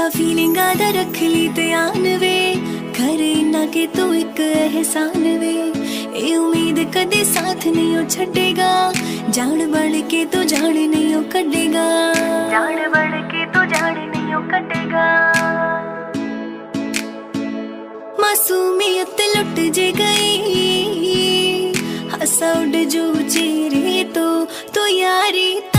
ला फीलिंगा दा रख ली ध्यान वे, करे ना के तू एक एहसान वे। ए उम्मीद कदे साथ नहीं हो छड़ेगा, जान बढ़ के तो जान नहीं हो कटेगा, जान बढ़ के तो जान नहीं हो कटेगा। मासूमियत लुट जे गई, हंसा उड़ जो चेहरे तो यारी